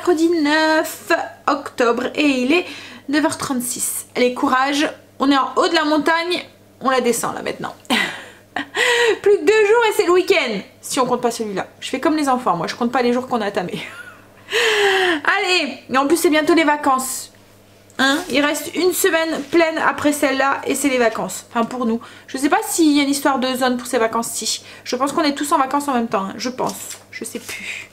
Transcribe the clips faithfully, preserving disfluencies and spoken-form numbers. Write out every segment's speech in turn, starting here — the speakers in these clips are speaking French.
mercredi neuf octobre et il est neuf heures trente-six. Allez, courage, on est en haut de la montagne, on la descend là maintenant. Plus que deux jours et c'est le week-end, si on compte pas celui-là. Je fais comme les enfants, moi je compte pas les jours qu'on a tamés. Allez, et en plus c'est bientôt les vacances. Hein, il reste une semaine pleine après celle-là et c'est les vacances. Enfin pour nous. Je sais pas s'il y a une histoire de zone pour ces vacances-ci. Je pense qu'on est tous en vacances en même temps. Hein. Je pense. Je sais plus.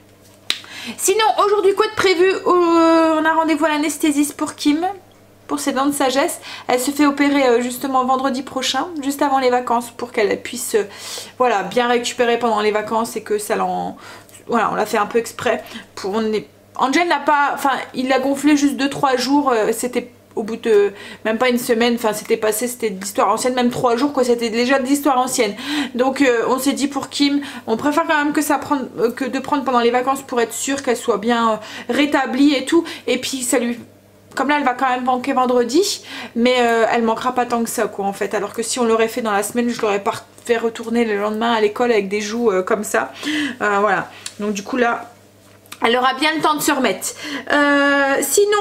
Sinon aujourd'hui quoi de prévu? euh, On a rendez-vous à l'anesthésiste pour Kim. Pour ses dents de sagesse. Elle se fait opérer euh, justement vendredi prochain. Juste avant les vacances. Pour qu'elle puisse euh, voilà, bien récupérer pendant les vacances. Et que ça l'en... Voilà, on l'a fait un peu exprès. Pour... On est... Angel n'a pas, enfin il l'a gonflé juste deux trois jours, euh, c'était au bout de même pas une semaine, enfin c'était passé, c'était de l'histoire ancienne, même trois jours quoi, c'était déjà de l'histoire ancienne. Donc euh, on s'est dit pour Kim, on préfère quand même que ça prenne, euh, que de prendre pendant les vacances pour être sûr qu'elle soit bien euh, rétablie et tout. Et puis ça lui, comme là elle va quand même manquer vendredi, mais euh, elle manquera pas tant que ça quoi en fait. Alors que si on l'aurait fait dans la semaine, je l'aurais pas fait retourner le lendemain à l'école avec des joues euh, comme ça. Euh, voilà, donc du coup là elle aura bien le temps de se remettre. Euh, sinon,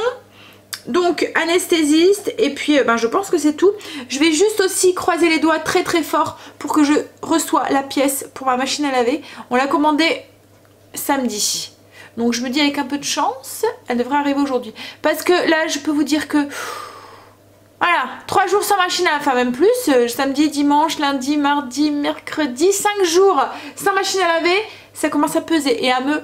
donc anesthésiste et puis euh, ben, je pense que c'est tout. Je vais juste aussi croiser les doigts très très fort pour que je reçois la pièce pour ma machine à laver. On l'a commandée samedi. Donc je me dis avec un peu de chance, elle devrait arriver aujourd'hui. Parce que là je peux vous dire que... Voilà, trois jours sans machine à laver, enfin même plus, euh, samedi, dimanche, lundi, mardi, mercredi, cinq jours sans machine à laver, ça commence à peser et à me...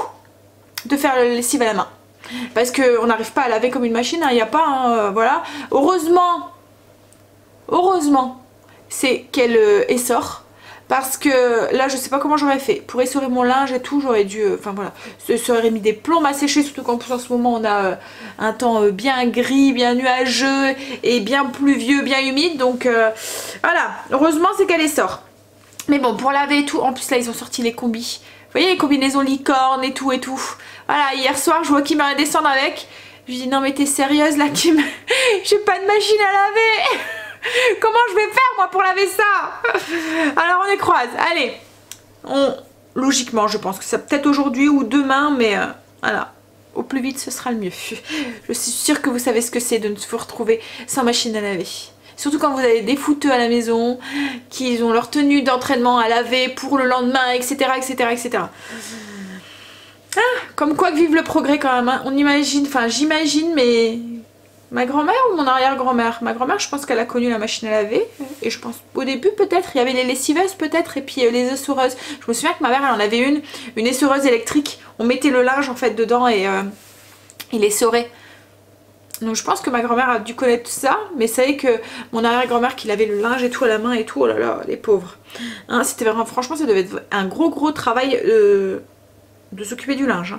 de faire le lessive à la main parce qu'on n'arrive pas à laver comme une machine, il hein, n'y a pas hein, euh, voilà, heureusement heureusement c'est qu'elle euh, essore parce que là je sais pas comment j'aurais fait pour essorer mon linge et tout, j'aurais dû enfin euh, voilà, ça aurait mis des plombs à sécher, surtout qu'en plus en ce moment on a euh, un temps euh, bien gris, bien nuageux et bien pluvieux, bien humide, donc euh, voilà, heureusement c'est qu'elle essore. Mais bon, pour laver et tout, en plus là ils ont sorti les combis. Vous voyez les combinaisons licorne et tout et tout. Voilà, hier soir je vois Kim va descendre avec. Je lui dis non mais t'es sérieuse là Kim? J'ai pas de machine à laver. Comment je vais faire moi pour laver ça? Alors on les croise. Allez. On... Logiquement je pense que c'est peut-être aujourd'hui ou demain, mais euh, voilà. Au plus vite ce sera le mieux. Je suis sûre que vous savez ce que c'est de vous retrouver sans machine à laver. Surtout quand vous avez des fouteux à la maison, qui ont leur tenue d'entraînement à laver pour le lendemain, et cetera et cetera et cetera. Ah, comme quoi que vive le progrès quand même, hein. On imagine, enfin j'imagine, mais ma grand-mère ou mon arrière-grand-mère? Ma grand-mère je pense qu'elle a connu la machine à laver, et je pense au début peut-être, il y avait les lessiveuses peut-être, et puis euh, les essoreuses. Je me souviens que ma mère elle en avait une, une essoreuse électrique, on mettait le linge en fait dedans et euh, il essorait. Donc je pense que ma grand-mère a dû connaître ça, mais c'est vrai que mon arrière-grand-mère qui lavait le linge et tout à la main et tout, oh là là, les pauvres. Hein, c'était vraiment, franchement ça devait être un gros gros travail euh, de s'occuper du linge. Hein.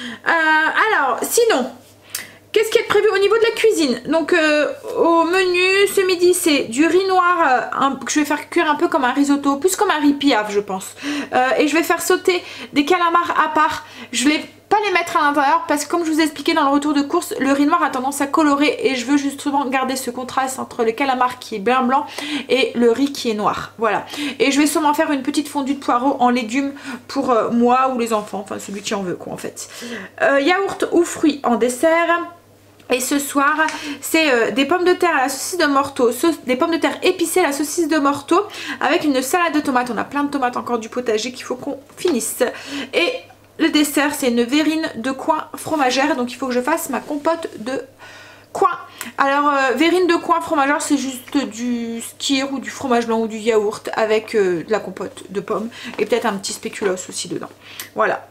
Euh, alors, sinon, qu'est-ce qu'il y a de prévu au niveau de la cuisine? Donc euh, au menu, ce midi c'est du riz noir euh, un, que je vais faire cuire un peu comme un risotto, plus comme un riz piaf je pense. Euh, et je vais faire sauter des calamars à part. Je vais pas les mettre à l'intérieur parce que comme je vous ai expliqué dans le retour de course, le riz noir a tendance à colorer et je veux justement garder ce contraste entre le calamar qui est bien blanc et le riz qui est noir. Voilà. Et je vais sûrement faire une petite fondue de poireaux en légumes pour euh, moi ou les enfants, enfin celui qui en veut quoi en fait. Euh, yaourt ou fruits en dessert. Et ce soir, c'est euh, des pommes de terre à la saucisse de morteau, des pommes de terre épicées à la saucisse de morteau avec une salade de tomates. On a plein de tomates encore du potager qu'il faut qu'on finisse. Et le dessert, c'est une verrine de coin fromagère. Donc il faut que je fasse ma compote de coin. Alors euh, verrine de coin fromagère, c'est juste du skyr ou du fromage blanc ou du yaourt avec euh, de la compote de pommes et peut-être un petit spéculoos aussi dedans. Voilà.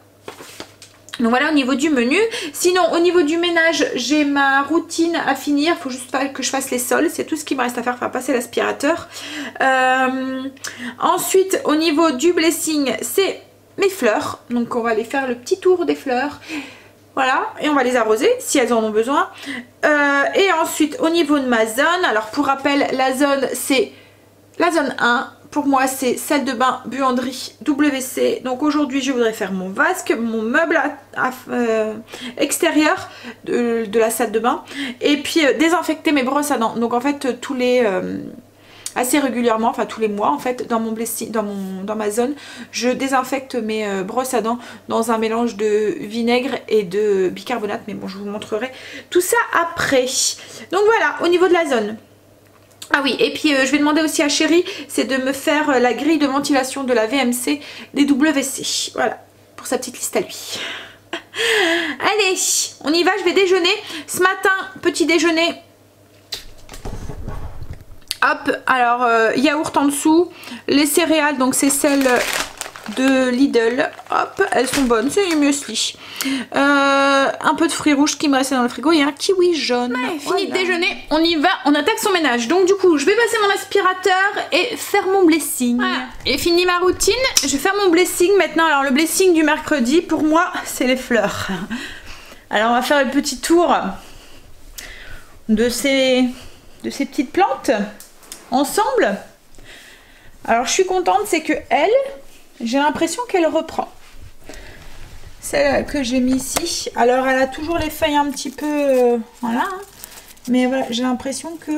Donc voilà au niveau du menu. Sinon au niveau du ménage, j'ai ma routine à finir. Il faut juste que je fasse les sols. C'est tout ce qui me reste à faire, faire passer l'aspirateur. Euh, ensuite au niveau du blessing, c'est mes fleurs. Donc on va aller faire le petit tour des fleurs. Voilà, et on va les arroser si elles en ont besoin. Euh, et ensuite au niveau de ma zone, alors pour rappel, la zone c'est la zone un. Pour moi c'est salle de bain, buanderie, W C. Donc aujourd'hui je voudrais faire mon vasque, mon meuble à, à, euh, extérieur de, de la salle de bain. Et puis euh, désinfecter mes brosses à dents. Donc en fait tous les... Euh, assez régulièrement, enfin tous les mois en fait, dans mon blessing, dans mon dans ma zone. Je désinfecte mes euh, brosses à dents dans un mélange de vinaigre et de bicarbonate, mais bon je vous montrerai tout ça après. Donc voilà, au niveau de la zone. Ah oui, et puis euh, je vais demander aussi à Chérie, c'est de me faire euh, la grille de ventilation de la V M C des W C. Voilà, pour sa petite liste à lui. Allez, on y va, je vais déjeuner. Ce matin, petit déjeuner. Hop, alors euh, yaourt en dessous, les céréales, donc c'est celles de Lidl. Hop, elles sont bonnes, c'est une muesli. Euh, un peu de fruits rouges qui me restait dans le frigo et un kiwi jaune. Ouais, voilà. Fini de déjeuner, on y va, on attaque son ménage. Donc du coup, je vais passer mon aspirateur et faire mon blessing. Voilà. Et fini ma routine, je vais faire mon blessing maintenant. Alors le blessing du mercredi, pour moi, c'est les fleurs. Alors on va faire le petit tour de ces, de ces petites plantes ensemble. Alors je suis contente, c'est que elle, j'ai l'impression qu'elle reprend. Celle que j'ai mis ici, alors elle a toujours les feuilles un petit peu euh, voilà, hein. Mais voilà, j'ai l'impression que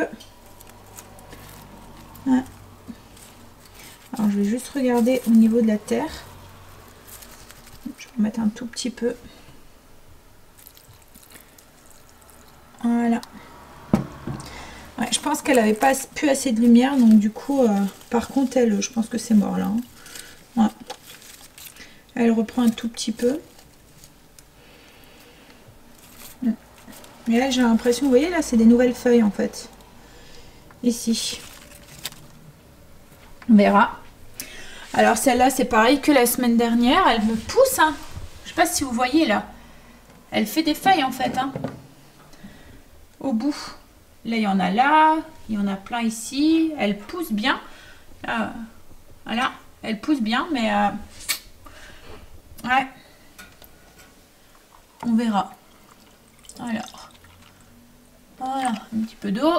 ouais. Alors je vais juste regarder au niveau de la terre, je vais mettre un tout petit peu, voilà. Ouais, je pense qu'elle avait pas plus assez de lumière, donc du coup, euh, par contre, elle, je pense que c'est mort là. Hein. Ouais. Elle reprend un tout petit peu. Mais là, j'ai l'impression, vous voyez, là, c'est des nouvelles feuilles en fait. Ici. On verra. Alors celle-là, c'est pareil que la semaine dernière. Elle me pousse. Hein. Je sais pas si vous voyez là. Elle fait des feuilles en fait. Hein. Au bout. Là, il y en a là, il y en a plein ici. Elle pousse bien. Là, voilà, elle pousse bien, mais euh, ouais, on verra. Alors, voilà, un petit peu d'eau.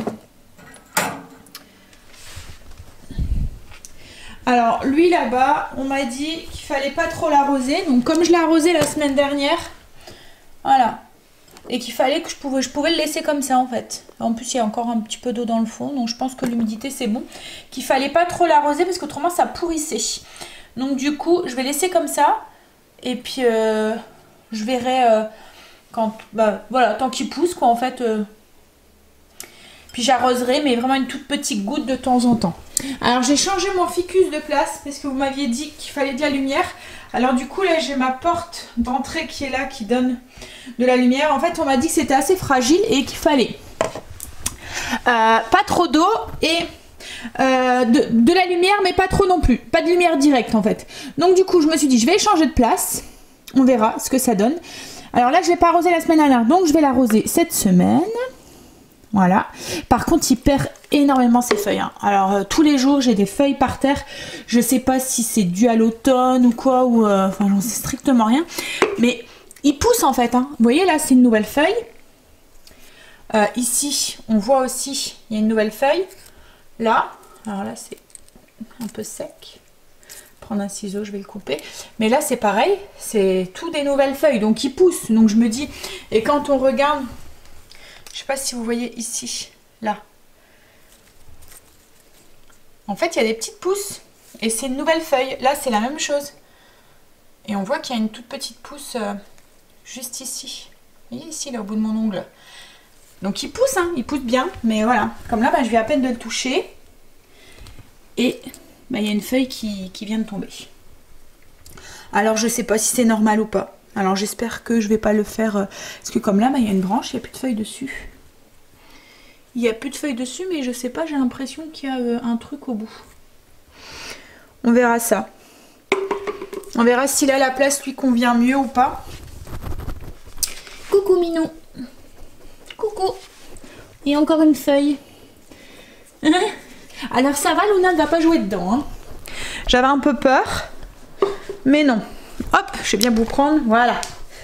Alors, lui là-bas, on m'a dit qu'il fallait pas trop l'arroser. Donc, comme je l'ai arrosé la semaine dernière, voilà. Et qu'il fallait que je pouvais, je pouvais le laisser comme ça en fait. En plus il y a encore un petit peu d'eau dans le fond, donc je pense que l'humidité c'est bon. Qu'il fallait pas trop l'arroser parce qu'autrement ça pourrissait. Donc du coup je vais laisser comme ça. Et puis euh, je verrai euh, quand, bah voilà, tant qu'il pousse quoi en fait. Euh, puis j'arroserai, mais vraiment une toute petite goutte de temps en temps. Alors j'ai changé mon ficus de place parce que vous m'aviez dit qu'il fallait de la lumière. Alors du coup là j'ai ma porte d'entrée qui est là, qui donne de la lumière. En fait on m'a dit que c'était assez fragile et qu'il fallait euh, pas trop d'eau et euh, de, de la lumière, mais pas trop non plus. Pas de lumière directe en fait. Donc du coup je me suis dit je vais changer de place. On verra ce que ça donne. Alors là je l'ai pas arrosé la semaine dernière, donc je vais l'arroser cette semaine. Voilà. Par contre, il perd énormément ses feuilles. Hein. Alors, euh, tous les jours, j'ai des feuilles par terre. Je sais pas si c'est dû à l'automne ou quoi. Ou, euh, enfin, j'en sais strictement rien. Mais il pousse en fait. Hein. Vous voyez, là, c'est une nouvelle feuille. Euh, ici, on voit aussi, il y a une nouvelle feuille. Là, alors là, c'est un peu sec. Prendre un ciseau, je vais le couper. Mais là, c'est pareil. C'est tout des nouvelles feuilles. Donc, il pousse. Donc, je me dis... Et quand on regarde... Je sais pas si vous voyez ici, là. En fait, il y a des petites pousses et c'est une nouvelle feuille. Là, c'est la même chose. Et on voit qu'il y a une toute petite pousse euh, juste ici. Vous voyez ici, là, au bout de mon ongle. Donc, il pousse, hein, il pousse bien. Mais voilà, comme là, bah, je vais à peine de le toucher. Et bah, il y a une feuille qui, qui vient de tomber. Alors, je sais pas si c'est normal ou pas. Alors j'espère que je vais pas le faire, euh, parce que comme là, bah, il y a une branche, il n'y a plus de feuilles dessus. Il n'y a plus de feuilles dessus, mais je sais pas, j'ai l'impression qu'il y a euh, un truc au bout. On verra ça. On verra si là la place lui convient mieux ou pas. Coucou Minou. Coucou. Et encore une feuille. Alors ça va, Luna ne va pas jouer dedans. Hein. J'avais un peu peur, mais non. Hop, je vais bien vous prendre, voilà.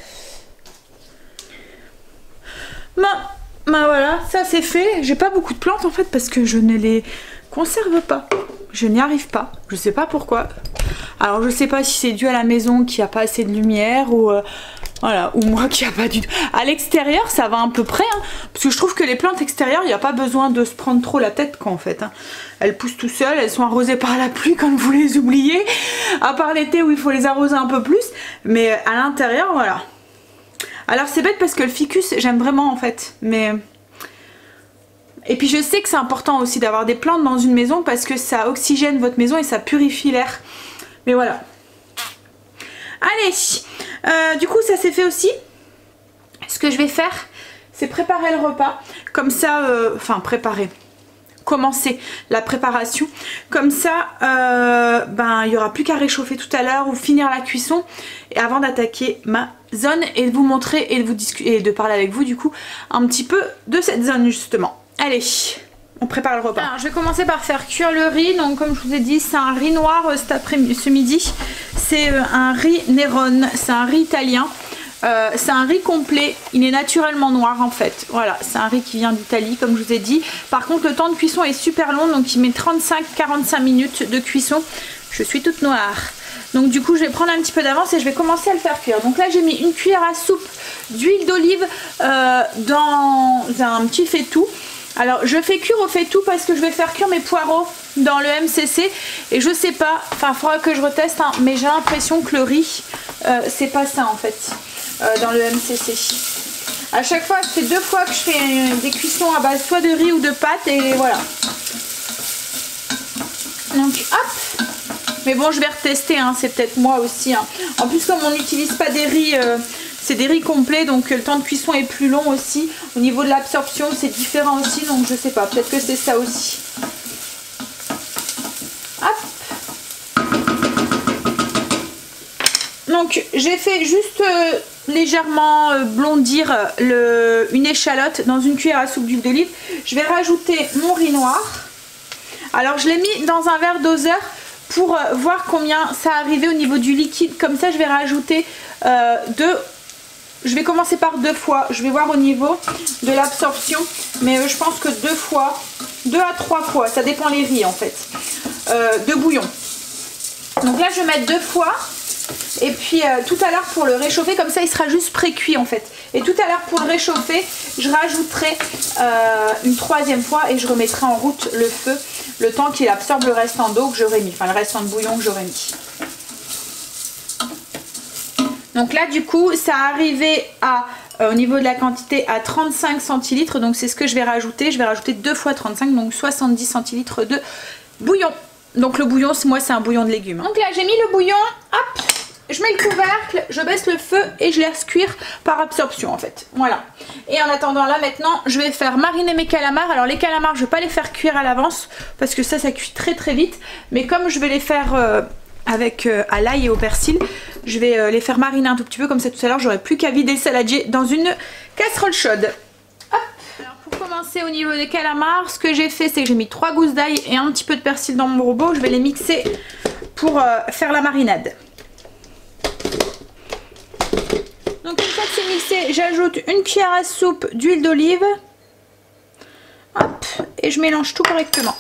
Bah, bah voilà, ça c'est fait. J'ai pas beaucoup de plantes en fait parce que je ne les conserve pas. Je n'y arrive pas, je sais pas pourquoi. Alors je sais pas si c'est dû à la maison qui a pas assez de lumière ou... Euh, Voilà, ou moi qui a pas du tout. À l'extérieur, ça va à peu près, hein, parce que je trouve que les plantes extérieures, il n'y a pas besoin de se prendre trop la tête, quoi, en fait. Hein. Elles poussent tout seules, elles sont arrosées par la pluie quand vous les oubliez, à part l'été où il faut les arroser un peu plus, mais à l'intérieur, voilà. Alors c'est bête parce que le ficus, j'aime vraiment, en fait, mais... Et puis je sais que c'est important aussi d'avoir des plantes dans une maison parce que ça oxygène votre maison et ça purifie l'air. Mais voilà. Allez, euh, du coup ça c'est fait aussi. Ce que je vais faire, c'est préparer le repas. Comme ça, euh, enfin préparer, commencer la préparation. Comme ça, euh, ben il n'y aura plus qu'à réchauffer tout à l'heure ou finir la cuisson. Et avant d'attaquer ma zone et de vous montrer et de, vous discuter, et de parler avec vous du coup un petit peu de cette zone justement. Allez, on prépare le repas. Alors, je vais commencer par faire cuire le riz. Donc comme je vous ai dit, c'est un riz noir euh, cet après-midi, ce midi. C'est euh, un riz Nerone, c'est un riz italien. Euh, c'est un riz complet, il est naturellement noir en fait. Voilà, c'est un riz qui vient d'Italie comme je vous ai dit. Par contre le temps de cuisson est super long, donc il met trente-cinq à quarante-cinq minutes de cuisson. Je suis toute noire. Donc du coup je vais prendre un petit peu d'avance et je vais commencer à le faire cuire. Donc là j'ai mis une cuillère à soupe d'huile d'olive euh, dans un petit faitout. Alors je fais cuire au faitout parce que je vais faire cuire mes poireaux dans le M C C et je sais pas, enfin il faudra que je reteste hein, mais j'ai l'impression que le riz euh, c'est pas ça en fait euh, dans le M C C. À chaque fois, c'est deux fois que je fais euh, des cuissons à base soit de riz ou de pâtes et voilà. Donc hop. Mais bon je vais retester, hein, c'est peut-être moi aussi. Hein. En plus comme on n'utilise pas des riz... Euh, c'est des riz complets donc le temps de cuisson est plus long aussi. Au niveau de l'absorption c'est différent aussi donc je sais pas, peut-être que c'est ça aussi. Hop. Donc j'ai fait juste euh, légèrement euh, blondir le, une échalote dans une cuillère à soupe d'huile d'olive. Je vais rajouter mon riz noir. Alors je l'ai mis dans un verre doseur pour euh, voir combien ça arrivait au niveau du liquide. Comme ça je vais rajouter euh, deux... Je vais commencer par deux fois, je vais voir au niveau de l'absorption, mais euh, je pense que deux fois, deux à trois fois, ça dépend les riz en fait, euh, de bouillon. Donc là je vais mettre deux fois, et puis euh, tout à l'heure pour le réchauffer, comme ça il sera juste pré-cuit en fait. Et tout à l'heure pour le réchauffer, je rajouterai euh, une troisième fois et je remettrai en route le feu, le temps qu'il absorbe le restant d'eau que j'aurais mis, enfin le restant de bouillon que j'aurais mis. Donc là du coup ça arrivait à euh, au niveau de la quantité à trente-cinq centilitres. Donc c'est ce que je vais rajouter. Je vais rajouter deux fois trente-cinq, donc soixante-dix centilitres de bouillon. Donc le bouillon, moi c'est un bouillon de légumes. Donc là j'ai mis le bouillon, hop, je mets le couvercle, je baisse le feu et je laisse cuire par absorption en fait. Voilà. Et en attendant là maintenant je vais faire mariner mes calamars. Alors les calamars je vais pas les faire cuire à l'avance parce que ça ça cuit très très vite. Mais comme je vais les faire... Euh, avec euh, à l'ail et au persil, je vais euh, les faire mariner un tout petit peu, comme ça tout à l'heure j'aurai plus qu'à vider le saladier dans une casserole chaude. Hop. Alors pour commencer au niveau des calamars, ce que j'ai fait c'est que j'ai mis trois gousses d'ail et un petit peu de persil dans mon robot. Je vais les mixer pour euh, faire la marinade. Donc une fois que c'est mixé, j'ajoute une cuillère à soupe d'huile d'olive. Hop, et je mélange tout correctement.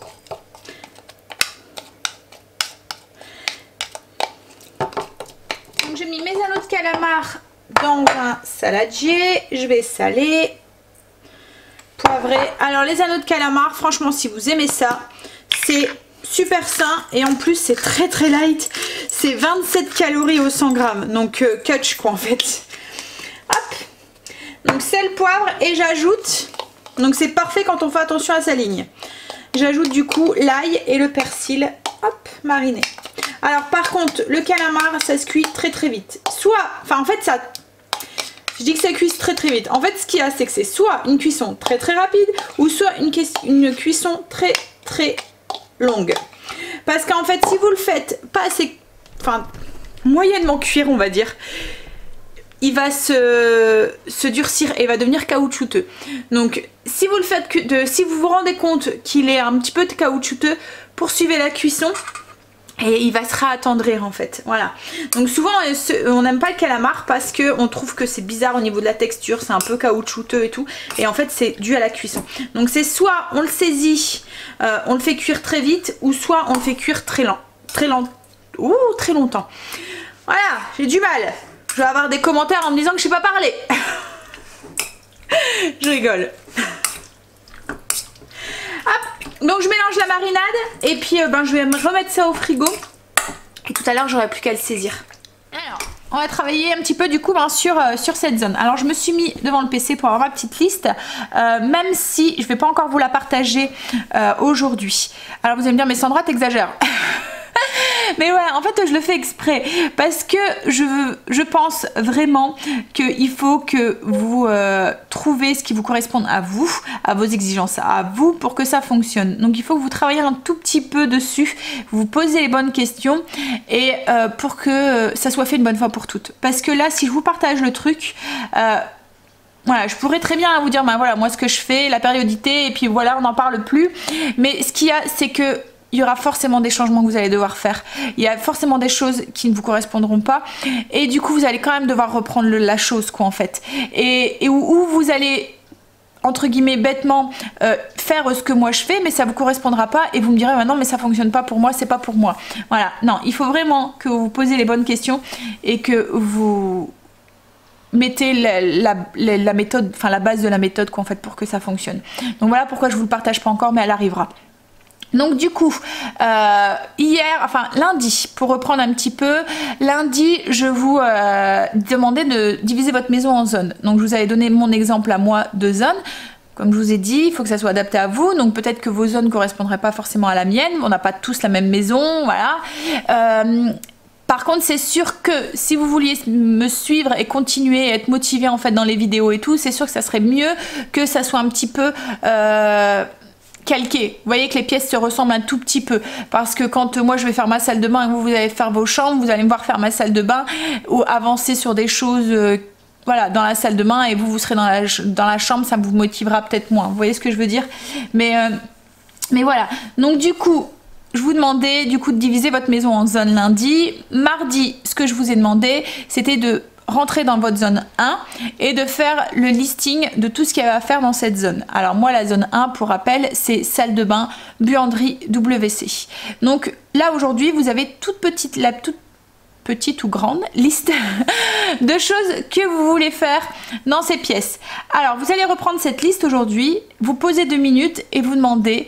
J'ai mis mes anneaux de calamar dans un saladier, je vais saler, poivrer. Alors les anneaux de calamar, franchement si vous aimez ça, c'est super sain et en plus c'est très très light. C'est vingt-sept calories au cent grammes, donc euh, catch quoi en fait. Hop, donc sel, poivre et j'ajoute, donc c'est parfait quand on fait attention à sa ligne. J'ajoute du coup l'ail et le persil, hop, marinés. Alors par contre le calamar ça se cuit très très vite. Soit, enfin en fait ça, je dis que ça cuit très très vite. En fait ce qu'il y a c'est que c'est soit une cuisson très très rapide ou soit une, une cuisson très très longue. Parce qu'en fait si vous le faites pas assez, enfin moyennement cuire on va dire, il va se, se durcir et va devenir caoutchouteux. Donc si vous le faites, de, si vous vous rendez compte qu'il est un petit peu caoutchouteux, poursuivez la cuisson. Et il va se réattendrir en fait, voilà. Donc souvent on n'aime pas le calamar parce qu'on trouve que c'est bizarre au niveau de la texture, c'est un peu caoutchouteux et tout. Et en fait c'est dû à la cuisson. Donc c'est soit on le saisit, euh, on le fait cuire très vite, ou soit on le fait cuire très lent, très lent, ouh très longtemps. Voilà, j'ai du mal. Je vais avoir des commentaires en me disant que je sais pas parler. Je rigole. Hop, donc je mélange la marinade et puis euh, ben, je vais me remettre ça au frigo. Et tout à l'heure, j'aurai plus qu'à le saisir. Alors, on va travailler un petit peu du coup ben, sur, euh, sur cette zone. Alors, je me suis mis devant le P C pour avoir ma petite liste, euh, même si je ne vais pas encore vous la partager euh, aujourd'hui. Alors, vous allez me dire, mais Sandra, t'exagères. Mais ouais, en fait je le fais exprès parce que je, je pense vraiment qu'il faut que vous euh, trouvez ce qui vous correspond à vous, à vos exigences, à vous pour que ça fonctionne. Donc il faut que vous travaillez un tout petit peu dessus, vous posez les bonnes questions et euh, pour que ça soit fait une bonne fois pour toutes. Parce que là, si je vous partage le truc... Euh, Voilà, je pourrais très bien vous dire, ben voilà, moi ce que je fais, la périodité, et puis voilà, on n'en parle plus. Mais ce qu'il y a, c'est que il y aura forcément des changements que vous allez devoir faire. Il y a forcément des choses qui ne vous correspondront pas. Et du coup, vous allez quand même devoir reprendre le, la chose, quoi, en fait. Et, et où, où vous allez, entre guillemets, bêtement euh, faire ce que moi je fais, mais ça vous correspondra pas. Et vous me direz, bah non, mais ça fonctionne pas pour moi, c'est pas pour moi. Voilà, non, il faut vraiment que vous posez les bonnes questions et que vous... mettez la, la, la, la méthode, enfin la base de la méthode quoi, en fait, pour que ça fonctionne. Donc voilà pourquoi je vous le partage pas encore, mais elle arrivera. Donc du coup, euh, hier, enfin lundi, pour reprendre un petit peu, lundi, je vous euh, demandais de diviser votre maison en zones. Donc je vous avais donné mon exemple à moi de zones. Comme je vous ai dit, il faut que ça soit adapté à vous. Donc peut-être que vos zones ne correspondraient pas forcément à la mienne. On n'a pas tous la même maison, voilà. Euh, Par contre, c'est sûr que si vous vouliez me suivre et continuer à être motivé en fait dans les vidéos et tout, c'est sûr que ça serait mieux que ça soit un petit peu euh, calqué. Vous voyez que les pièces se ressemblent un tout petit peu. Parce que quand euh, moi je vais faire ma salle de bain et vous, vous allez faire vos chambres, vous allez me voir faire ma salle de bain ou avancer sur des choses... Euh, voilà, dans la salle de bain et vous, vous serez dans la, dans la chambre, ça vous motivera peut-être moins. Vous voyez ce que je veux dire? Mais, euh, mais voilà. Donc du coup... Je vous demandais du coup de diviser votre maison en zone lundi. Mardi, ce que je vous ai demandé, c'était de rentrer dans votre zone un et de faire le listing de tout ce qu'il y a à faire dans cette zone. Alors moi, la zone un, pour rappel, c'est salle de bain, buanderie, W C. Donc là, aujourd'hui, vous avez toute petite, la toute petite ou grande liste de choses que vous voulez faire dans ces pièces. Alors, vous allez reprendre cette liste aujourd'hui, vous posez deux minutes et vous demandez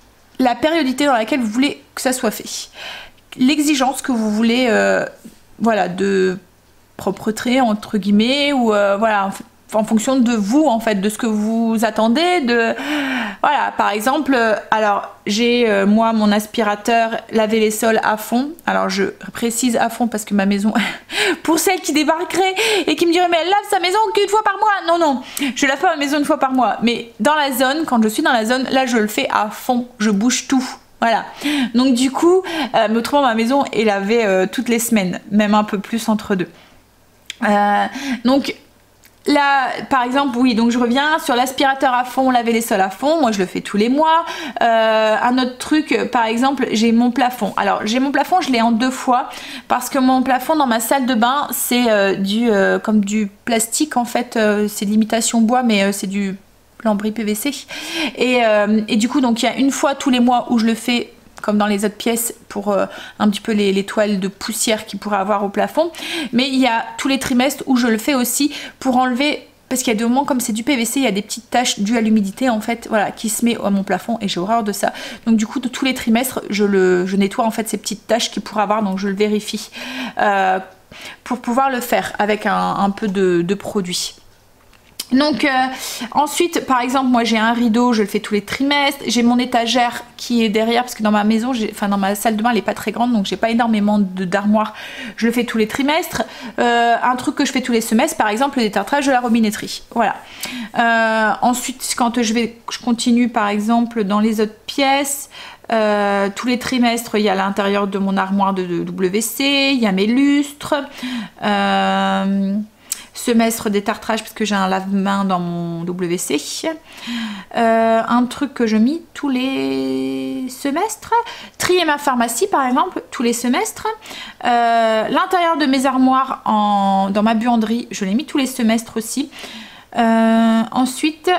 la périodité dans laquelle vous voulez que ça soit fait, l'exigence que vous voulez, euh, voilà, de propreté entre guillemets, ou euh, voilà, en, en fonction de vous en fait, de ce que vous attendez, de voilà, par exemple, euh, alors j'ai euh, moi mon aspirateur laver les sols à fond. Alors je précise à fond parce que ma maison, pour celles qui débarqueraient et qui me diraient mais elle lave sa maison qu'une fois par mois, non non, je lave pas ma maison une fois par mois, mais dans la zone, quand je suis dans la zone, là je le fais à fond, je bouge tout. Voilà, donc du coup, euh, mais autrement ma maison est lavée euh, toutes les semaines, même un peu plus entre deux. Euh, donc là, par exemple, oui, donc je reviens sur l'aspirateur à fond, laver les sols à fond, moi je le fais tous les mois. Euh, un autre truc, par exemple, j'ai mon plafond. Alors j'ai mon plafond, je l'ai en deux fois, parce que mon plafond dans ma salle de bain, c'est euh, du euh, comme du plastique en fait, euh, c'est de l'imitation bois, mais euh, c'est du lambris P V C. Et, euh, et du coup, donc il y a une fois tous les mois où je le fais comme dans les autres pièces pour euh, un petit peu les, les toiles de poussière qu'il pourrait avoir au plafond, mais il y a tous les trimestres où je le fais aussi pour enlever, parce qu'il y a des moments comme c'est du P V C, il y a des petites taches dues à l'humidité en fait, voilà, qui se met à mon plafond et j'ai horreur de ça. Donc du coup de tous les trimestres je, le, je nettoie en fait ces petites taches qu'il pourrait avoir, donc je le vérifie euh, pour pouvoir le faire avec un, un peu de, de produit. Donc euh, ensuite, par exemple, moi j'ai un rideau, je le fais tous les trimestres. J'ai mon étagère qui est derrière parce que dans ma maison, enfin dans ma salle de bain, elle est pas très grande, donc j'ai pas énormément de d'armoires. Je le fais tous les trimestres. Euh, un truc que je fais tous les semestres, par exemple, le détartrage de la robinetterie. Voilà. Euh, ensuite, quand je vais, je continue par exemple dans les autres pièces. Euh, tous les trimestres, il y a l'intérieur de mon armoire de, de W C, il y a mes lustres. Euh, semestre détartrage parce que j'ai un lave-main dans mon W C. Euh, un truc que je mis tous les semestres. Trier ma pharmacie par exemple, tous les semestres. Euh, L'intérieur de mes armoires en, dans ma buanderie, je l'ai mis tous les semestres aussi. Euh, ensuite,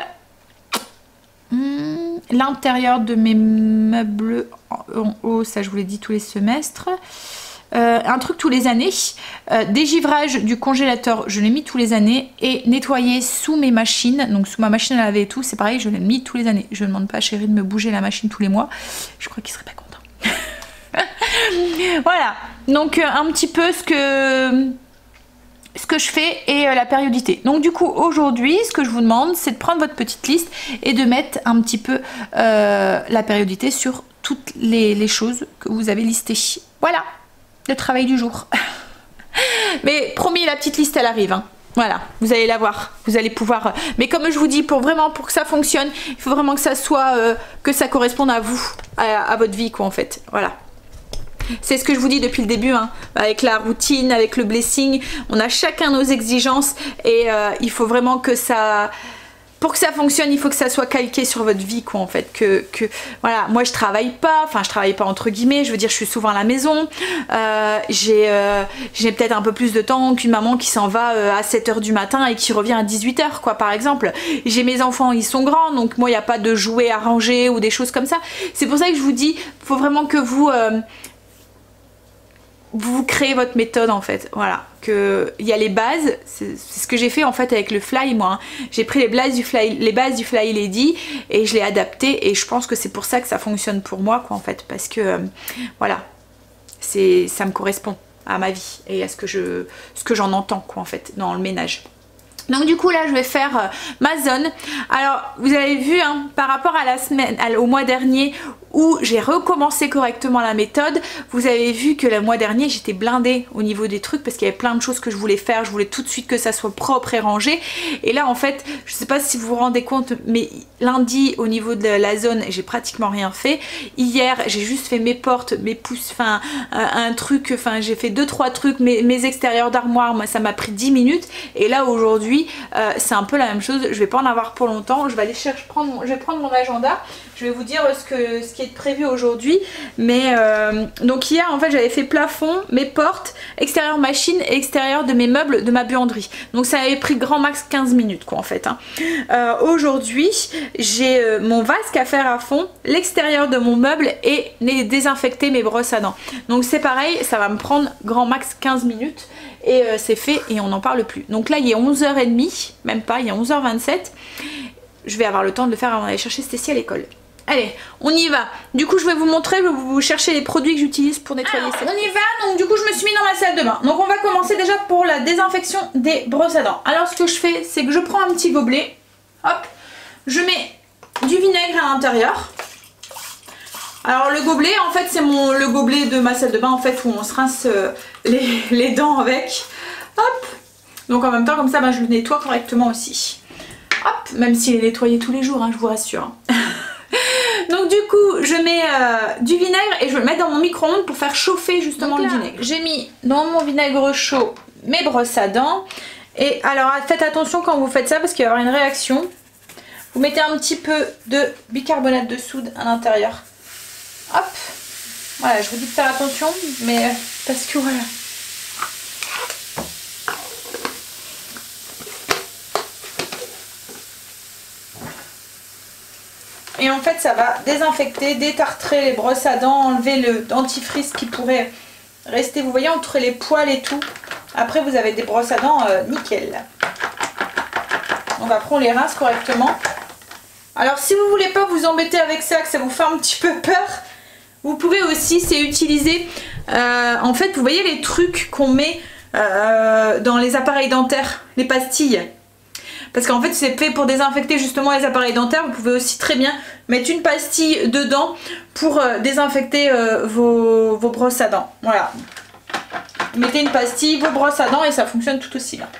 hmm, l'intérieur de mes meubles en haut, ça je vous l'ai dit tous les semestres. euh, un truc tous les années, euh, dégivrage du congélateur, je l'ai mis tous les années, et nettoyer sous mes machines, donc sous ma machine à laver et tout, c'est pareil, je l'ai mis tous les années. Je ne demande pas à Chéri de me bouger la machine tous les mois, je crois qu'il serait pas content. Voilà, donc euh, un petit peu ce que... ce que je fais et euh, la périodité. Donc du coup aujourd'hui ce que je vous demande c'est de prendre votre petite liste et de mettre un petit peu euh, la périodité sur toutes les, les choses que vous avez listées. Voilà le travail du jour. Mais promis, la petite liste elle arrive hein. Voilà, vous allez la voir, vous allez pouvoir, mais comme je vous dis, pour vraiment pour que ça fonctionne, il faut vraiment que ça soit euh, que ça corresponde à vous, à, à votre vie quoi en fait. Voilà. C'est ce que je vous dis depuis le début, hein. Avec la routine, avec le blessing, on a chacun nos exigences et euh, il faut vraiment que ça... Pour que ça fonctionne, il faut que ça soit calqué sur votre vie, quoi, en fait. Que, que voilà, moi je travaille pas, enfin je travaille pas entre guillemets, je veux dire, je suis souvent à la maison. Euh, j'ai euh, j'ai peut-être un peu plus de temps qu'une maman qui s'en va euh, à sept heures du matin et qui revient à dix-huit heures, quoi, par exemple. J'ai mes enfants, ils sont grands, donc moi il n'y a pas de jouets à ranger ou des choses comme ça. C'est pour ça que je vous dis, il faut vraiment que vous... Euh, vous créez votre méthode en fait, voilà, que il y a les bases, c'est ce que j'ai fait en fait avec le fly moi, hein. J'ai pris les bases du fly, les bases du fly lady et je l'ai adapté et je pense que c'est pour ça que ça fonctionne pour moi quoi en fait, parce que euh, voilà, c'est ça me correspond à ma vie et à ce que je ce que j'en entends quoi en fait dans le ménage. Donc du coup là je vais faire euh, ma zone. Alors vous avez vu hein, par rapport à la semaine, à, au mois dernier où j'ai recommencé correctement la méthode, vous avez vu que le mois dernier j'étais blindée au niveau des trucs parce qu'il y avait plein de choses que je voulais faire, je voulais tout de suite que ça soit propre et rangé. Et là en fait, je sais pas si vous vous rendez compte, mais lundi au niveau de la zone j'ai pratiquement rien fait. Hier j'ai juste fait mes portes, mes pouces, enfin un, un truc, enfin j'ai fait deux trois trucs, mes, mes extérieurs d'armoire, moi ça m'a pris dix minutes. Et là aujourd'hui euh, c'est un peu la même chose, je vais pas en avoir pour longtemps, je vais aller chercher, prendre mon, je vais prendre mon agenda. Je vais vous dire ce, que, ce qui est prévu aujourd'hui. Mais euh, donc hier en fait j'avais fait plafond, mes portes, extérieur machine et extérieur de mes meubles de ma buanderie. Donc ça avait pris grand max quinze minutes quoi en fait. Hein. Euh, aujourd'hui j'ai euh, mon vasque à faire à fond, l'extérieur de mon meuble et désinfecter mes brosses à dents. Donc c'est pareil, ça va me prendre grand max quinze minutes. Et euh, c'est fait et on n'en parle plus. Donc là il est onze heures trente, même pas, il est onze heures vingt-sept. Je vais avoir le temps de le faire avant d'aller chercher Stécie à l'école. Allez, on y va. Du coup, je vais vous montrer, je vais vous chercher les produits que j'utilise pour nettoyer. Alors, on y va. Donc du coup, je me suis mis dans ma salle de bain. Donc on va commencer déjà pour la désinfection des brosses à dents. Alors ce que je fais, c'est que je prends un petit gobelet. Hop, je mets du vinaigre à l'intérieur. Alors le gobelet, en fait, c'est mon le gobelet de ma salle de bain, en fait, où on se rince euh, les, les dents avec. Hop. Donc en même temps, comme ça, ben, je le nettoie correctement aussi. Hop, même s'il est nettoyé tous les jours, hein, je vous rassure. Donc du coup je mets euh, du vinaigre et je vais le mettre dans mon micro-ondes pour faire chauffer justement là, le vinaigre. J'ai mis dans mon vinaigre chaud mes brosses à dents. Et alors faites attention quand vous faites ça parce qu'il va y avoir une réaction. Vous mettez un petit peu de bicarbonate de soude à l'intérieur. Hop. Voilà, je vous dis de faire attention, mais euh, parce que voilà. Et en fait ça va désinfecter, détartrer les brosses à dents, enlever le dentifrice qui pourrait rester, vous voyez, entre les poils et tout. Après vous avez des brosses à dents euh, nickel. Donc après on les rince correctement. Alors si vous voulez pas vous embêter avec ça, que ça vous fait un petit peu peur, vous pouvez aussi, c'est utiliser, euh, en fait vous voyez les trucs qu'on met euh, dans les appareils dentaires, les pastilles. Parce qu'en fait c'est fait pour désinfecter justement les appareils dentaires. Vous pouvez aussi très bien mettre une pastille dedans pour euh, désinfecter euh, vos, vos brosses à dents. Voilà. Mettez une pastille, vos brosses à dents et ça fonctionne tout aussi bien.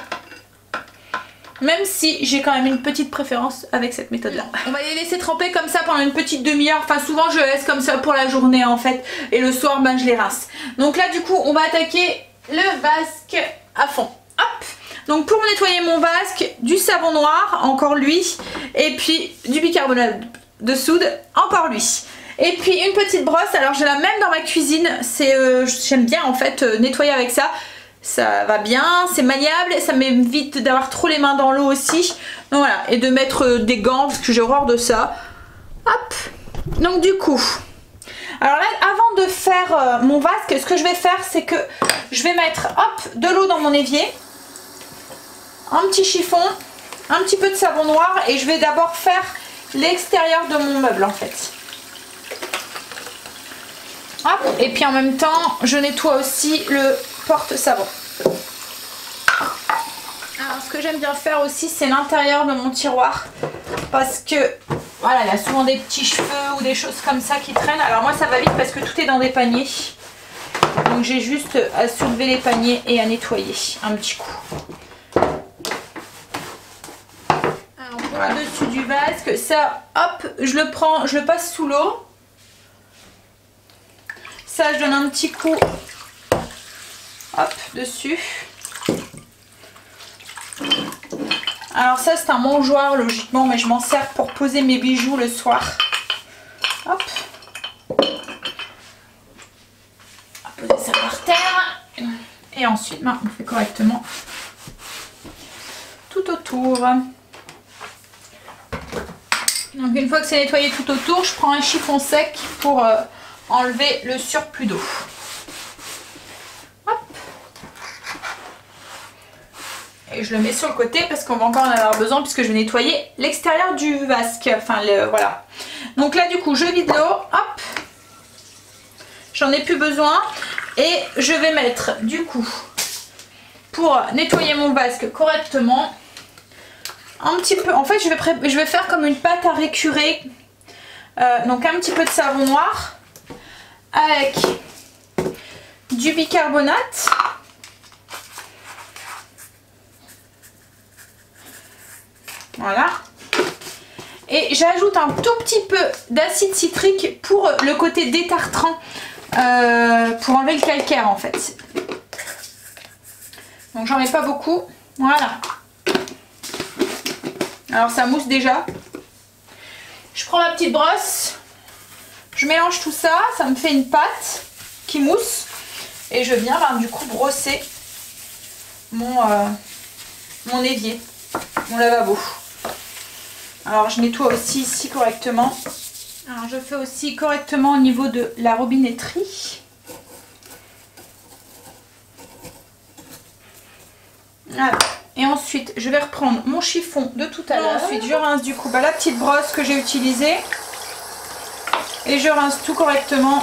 Même si j'ai quand même une petite préférence avec cette méthode là. On va les laisser tremper comme ça pendant une petite demi-heure. Enfin souvent je laisse comme ça pour la journée en fait. Et le soir ben je les rince. Donc là du coup on va attaquer le vasque à fond. Hop. Donc pour nettoyer mon vasque, du savon noir, encore lui, et puis du bicarbonate de soude, encore lui. Et puis une petite brosse, alors j'ai la même dans ma cuisine, c'est euh, j'aime bien en fait euh, nettoyer avec ça. Ça va bien, c'est maniable, ça m'évite d'avoir trop les mains dans l'eau aussi. Donc voilà, et de mettre euh, des gants parce que j'ai horreur de ça. Hop. Donc du coup, Alors là, avant de faire euh, mon vasque, ce que je vais faire, c'est que je vais mettre hop, de l'eau dans mon évier, un petit chiffon, un petit peu de savon noir et je vais d'abord faire l'extérieur de mon meuble en fait. Hop, et puis en même temps, je nettoie aussi le porte-savon. Alors ce que j'aime bien faire aussi, c'est l'intérieur de mon tiroir parce que voilà, il y a souvent des petits cheveux ou des choses comme ça qui traînent. Alors moi ça va vite parce que tout est dans des paniers. Donc j'ai juste à soulever les paniers et à nettoyer un petit coup. Alors pour le dessus du vasque, ça hop, je le prends, je le passe sous l'eau. Ça je donne un petit coup hop dessus. Alors ça c'est un mangeoire logiquement, mais je m'en sers pour poser mes bijoux le soir. Hop. On va poser ça par terre. Et ensuite ben, on fait correctement tout autour. Donc une fois que c'est nettoyé tout autour, je prends un chiffon sec pour euh, enlever le surplus d'eau. Et je le mets sur le côté parce qu'on va encore en avoir besoin puisque je vais nettoyer l'extérieur du vasque. Enfin, le, voilà. Donc là, du coup, je vide l'eau. Hop. J'en ai plus besoin. Et je vais mettre, du coup, pour nettoyer mon vasque correctement, un petit peu... En fait, je vais, pré... je vais faire comme une pâte à récurer. Euh, donc, un petit peu de savon noir avec du bicarbonate. Voilà. Et j'ajoute un tout petit peu d'acide citrique pour le côté détartrant, euh, pour enlever le calcaire en fait. Donc j'en mets pas beaucoup. Voilà. Alors ça mousse déjà. Je prends ma petite brosse. Je mélange tout ça. Ça me fait une pâte qui mousse. Et je viens ben, du coup brosser mon, euh, mon évier, mon lavabo. Alors je nettoie aussi ici correctement. Alors je fais aussi correctement au niveau de la robinetterie. Voilà. Et ensuite je vais reprendre mon chiffon de tout à l'heure. Ensuite je rince du coup bah, la petite brosse que j'ai utilisée. Et je rince tout correctement.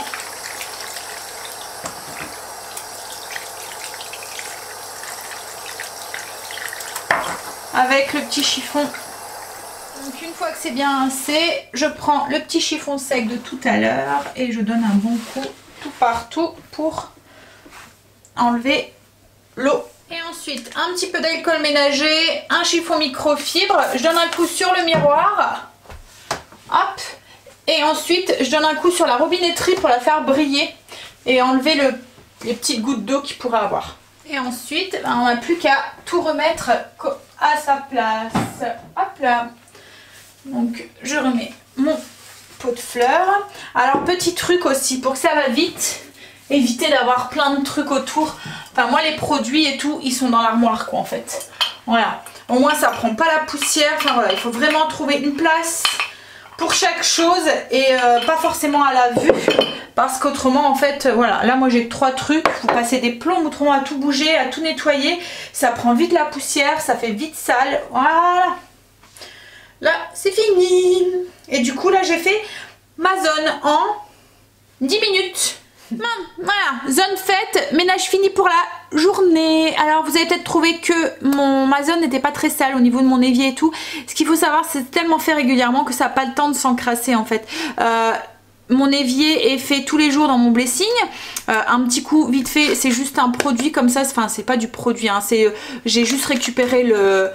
Avec le petit chiffon. Donc une fois que c'est bien rincé, je prends le petit chiffon sec de tout à l'heure et je donne un bon coup tout partout pour enlever l'eau. Et ensuite un petit peu d'alcool ménager, un chiffon microfibre, je donne un coup sur le miroir. Hop. Et ensuite je donne un coup sur la robinetterie pour la faire briller et enlever le, les petites gouttes d'eau qu'il pourrait avoir. Et ensuite ben, on n'a plus qu'à tout remettre à sa place. Hop là. Donc je remets mon pot de fleurs. Alors petit truc aussi pour que ça va vite, évitez d'avoir plein de trucs autour. Enfin moi les produits et tout ils sont dans l'armoire quoi en fait. Voilà, au moins ça prend pas la poussière. Enfin voilà, il faut vraiment trouver une place pour chaque chose et euh, pas forcément à la vue parce qu'autrement en fait voilà, là moi j'ai trois trucs, vous passez des plombs autrement à tout bouger, à tout nettoyer, ça prend vite la poussière, ça fait vite sale. Voilà. Là, c'est fini. Et du coup, là, j'ai fait ma zone en dix minutes. Voilà, zone faite, ménage fini pour la journée. Alors, vous avez peut-être trouvé que mon, ma zone n'était pas très sale au niveau de mon évier et tout. Ce qu'il faut savoir, c'est tellement fait régulièrement que ça n'a pas le temps de s'encrasser, en fait. Euh, mon évier est fait tous les jours dans mon blessing. Euh, un petit coup, vite fait, c'est juste un produit comme ça. Enfin, c'est pas du produit, hein. C'est, j'ai juste récupéré le...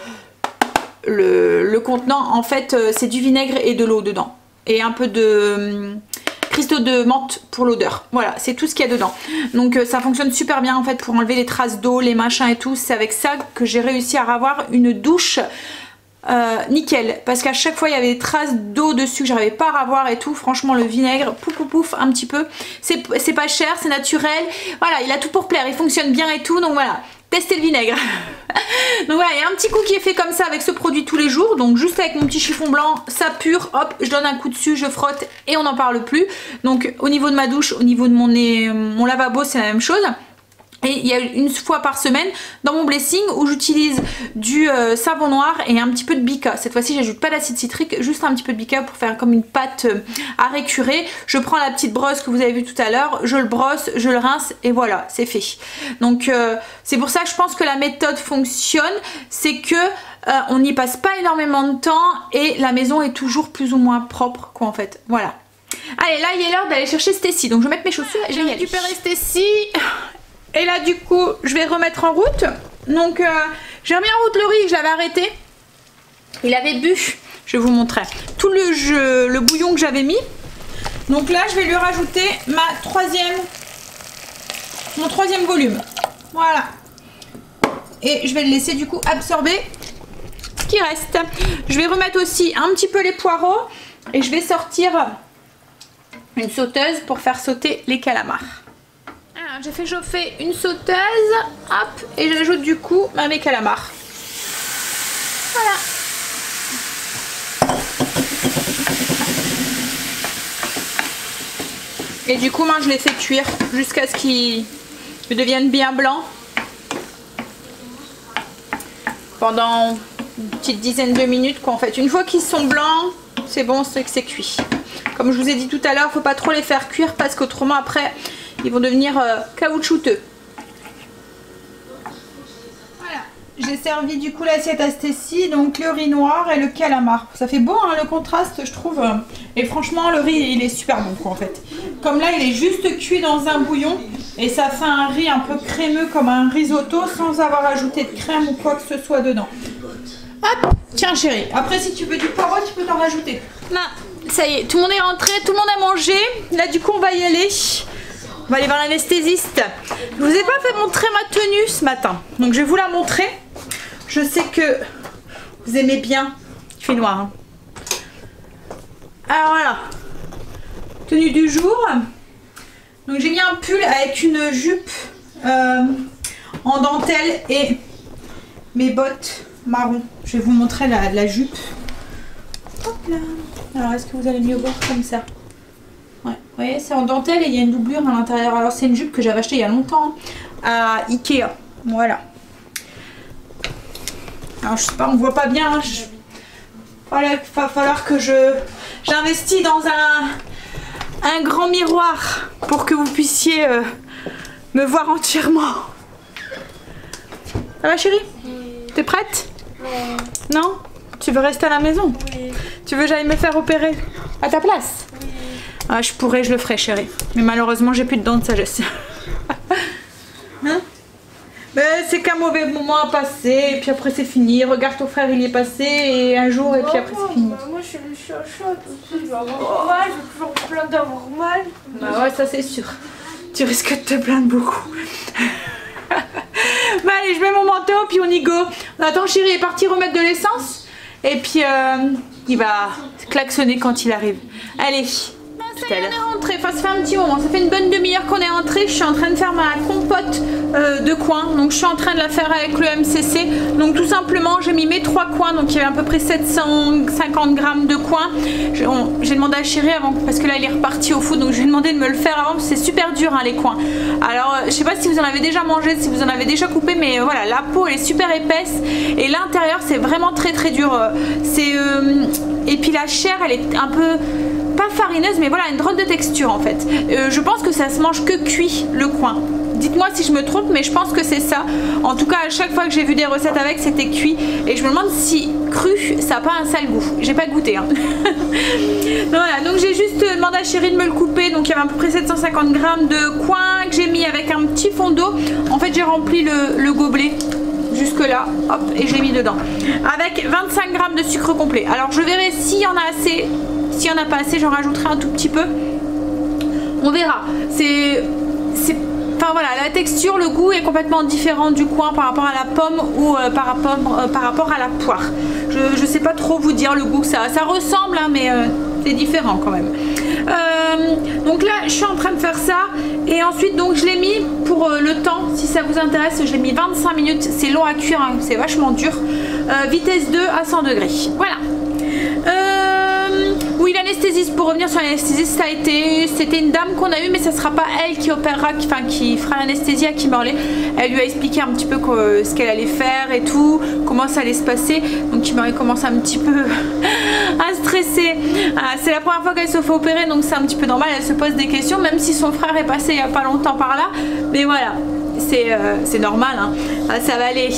Le, le contenant en fait euh, c'est du vinaigre et de l'eau dedans et un peu de euh, cristaux de menthe pour l'odeur. Voilà, c'est tout ce qu'il y a dedans. Donc euh, ça fonctionne super bien en fait pour enlever les traces d'eau, les machins et tout. C'est avec ça que j'ai réussi à avoir une douche euh, nickel, parce qu'à chaque fois il y avait des traces d'eau dessus que j'arrivais pas à revoir et tout. Franchement le vinaigre, pouf pouf pouf un petit peu, c'est pas cher, c'est naturel. Voilà, il a tout pour plaire, il fonctionne bien et tout. Donc voilà, tester le vinaigre. Donc voilà, il y a un petit coup qui est fait comme ça avec ce produit tous les jours. Donc juste avec mon petit chiffon blanc, ça pure, hop, je donne un coup dessus, je frotte et on n'en parle plus. Donc au niveau de ma douche, au niveau de mon, mon lavabo, c'est la même chose. Et il y a une fois par semaine dans mon blessing où j'utilise du euh, savon noir et un petit peu de bica. Cette fois-ci, j'ajoute pas d'acide citrique, juste un petit peu de bica pour faire comme une pâte euh, à récurer. Je prends la petite brosse que vous avez vue tout à l'heure, je le brosse, je le rince et voilà, c'est fait. Donc euh, c'est pour ça que je pense que la méthode fonctionne, c'est que euh, on n'y passe pas énormément de temps et la maison est toujours plus ou moins propre quoi en fait. Voilà. Allez, là il est l'heure d'aller chercher Stécie. Donc je vais mettre mes chaussures et je vais récupérer Stécie. Et là du coup je vais remettre en route. Donc euh, j'ai remis en route le riz, je l'avais arrêté. Il avait bu, je vais vous montrer, tout le, jeu, le bouillon que j'avais mis. Donc là je vais lui rajouter ma troisième, mon troisième volume. Voilà. Et je vais le laisser du coup absorber ce qui reste. Je vais remettre aussi un petit peu les poireaux. Et je vais sortir une sauteuse pour faire sauter les calamars. J'ai fait chauffer une sauteuse, hop, et j'ajoute du coup bah, mes calamars. Voilà. Et du coup, moi, je les fais cuire jusqu'à ce qu'ils deviennent bien blancs. Pendant une petite dizaine de minutes, quoi, en fait. Une fois qu'ils sont blancs, c'est bon, c'est que c'est cuit. Comme je vous ai dit tout à l'heure, faut pas trop les faire cuire parce qu'autrement, après, ils vont devenir euh, caoutchouteux. Voilà, j'ai servi du coup l'assiette à Stécie, donc le riz noir et le calamar. Ça fait beau hein, le contraste je trouve. Et franchement le riz il est super bon quoi en fait. Comme là il est juste cuit dans un bouillon et ça fait un riz un peu crémeux comme un risotto sans avoir ajouté de crème ou quoi que ce soit dedans. Hop, tiens chérie, après si tu veux du poireau tu peux t'en rajouter. Là, ça y est, tout le monde est rentré, tout le monde a mangé. Là du coup on va y aller. On va aller voir l'anesthésiste. Je vous ai pas fait montrer ma tenue ce matin. Donc je vais vous la montrer. Je sais que vous aimez bien. Il fait noir. Hein. Alors voilà. Tenue du jour. Donc j'ai mis un pull avec une jupe euh, en dentelle et mes bottes marron. Je vais vous montrer la, la jupe. Hop là. Alors est-ce que vous allez mieux voir comme ça? Ouais, vous voyez, c'est en dentelle et il y a une doublure à l'intérieur. Alors c'est une jupe que j'avais achetée il y a longtemps à Ikea. Voilà. Alors je sais pas, on voit pas bien. Je... Voilà, il va falloir que je j'investis dans un un grand miroir pour que vous puissiez euh, me voir entièrement. Ça va chérie? Oui. T'es prête? Oui. Non? Tu veux rester à la maison? Oui. Tu veux que j'aille me faire opérer à ta place? Oui. Ah, je pourrais, je le ferais chérie. Mais malheureusement j'ai plus de dents de sagesse. Hein? Ben, c'est qu'un mauvais moment à passer et puis après c'est fini. Regarde ton frère il y est passé et un jour et puis après c'est fini. Moi je suis le chachotte aussi, je vais avoir mal, je vais toujours me plaindre d'avoir mal. Bah ouais ça c'est sûr. Tu risques de te plaindre beaucoup. Bah allez je mets mon manteau puis on y go. On attend chérie est parti remettre de l'essence. Et puis euh, il va klaxonner quand il arrive. Allez. Ça y est, on est rentré, enfin ça fait un petit moment, ça fait une bonne demi-heure qu'on est rentré. Je suis en train de faire ma compote euh, de coin, donc je suis en train de la faire avec le M C C. Donc tout simplement j'ai mis mes trois coins, donc il y avait à peu près sept cent cinquante grammes de coins. J'ai demandé à chérie avant, parce que là il est reparti au foot, donc je lui ai demandé de me le faire avant, parce que c'est super dur hein, les coins. Alors je sais pas si vous en avez déjà mangé, si vous en avez déjà coupé, mais euh, voilà, la peau elle est super épaisse et l'intérieur c'est vraiment très très dur. C'est euh, et puis la chair elle est un peu pas farineuse mais voilà une drôle de texture en fait. Euh, je pense que ça se mange que cuit le coin. Dites-moi si je me trompe mais je pense que c'est ça. En tout cas à chaque fois que j'ai vu des recettes avec c'était cuit et je me demande si cru ça n'a pas un sale goût. J'ai pas goûté hein. Voilà donc j'ai juste demandé à chérie de me le couper. Donc il y avait à peu près sept cent cinquante grammes de coin que j'ai mis avec un petit fond d'eau. En fait j'ai rempli le, le gobelet jusque là, hop, et je l'ai mis dedans. Avec vingt-cinq grammes de sucre complet. Alors je verrai s'il y en a assez. S'il n'y en a pas assez, j'en rajouterai un tout petit peu. On verra. C'est... Enfin voilà, la texture, le goût est complètement différent du coin par rapport à la pomme ou euh, par, rapport, euh, par rapport à la poire. Je ne sais pas trop vous dire le goût. Ça, ça ressemble, hein, mais euh, c'est différent quand même. Euh, Euh, donc là, je suis en train de faire ça. Et ensuite, donc je l'ai mis pour euh, le temps. Si ça vous intéresse, je l'ai mis vingt-cinq minutes. C'est long à cuire, hein, c'est vachement dur. Euh, vitesse deux à cent degrés. Voilà. Euh, oui, l'anesthésiste, pour revenir sur l'anesthésiste, ça a été, c'était une dame qu'on a eue, mais ça sera pas elle qui opérera, enfin qui fera l'anesthésie à Kimberley. Elle lui a expliqué un petit peu quoi, ce qu'elle allait faire et tout, comment ça allait se passer. Donc Kimberley commence un petit peu à stresser. Ah, c'est la première fois qu'elle se fait opérer, donc c'est un petit peu normal, elle se pose des questions, même si son frère est passé il y a pas longtemps par là. Mais voilà, c'est euh, c'est normal, hein. Ah, ça va aller.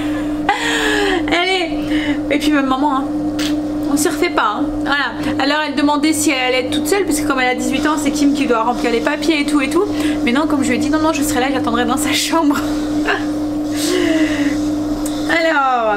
Allez. Et puis même maman, hein. On s'y refait pas, hein. Voilà. Alors elle demandait si elle allait être toute seule, parce que comme elle a dix-huit ans, c'est Kim qui doit remplir les papiers et tout et tout. Mais non, comme je lui ai dit, non, non, je serai là, j'attendrai dans sa chambre. Alors...